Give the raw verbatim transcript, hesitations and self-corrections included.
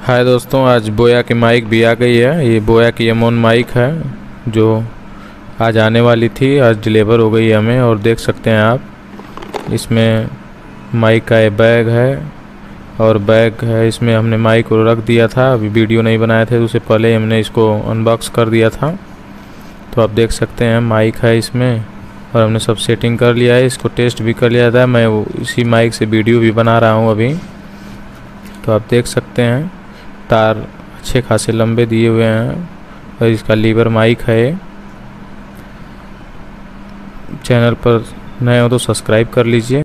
हाय दोस्तों, आज बोया की माइक भी आ गई है। ये बोया की एम वन माइक है जो आज आने वाली थी, आज डिलीवर हो गई है हमें। और देख सकते हैं आप, इसमें माइक का ये बैग है और बैग है। इसमें हमने माइक को रख दिया था, अभी वीडियो नहीं बनाए थे, उससे पहले हमने इसको अनबॉक्स कर दिया था। तो आप देख सकते हैं माइक है इसमें, और हमने सब सेटिंग कर लिया है। इसको टेस्ट भी कर लिया था, मैं वो इसी माइक से वीडियो भी बना रहा हूँ अभी। तो आप देख सकते हैं तार अच्छे खासे लंबे दिए हुए हैं, और इसका लीवर माइक है। चैनल पर नए हो तो सब्सक्राइब कर लीजिए।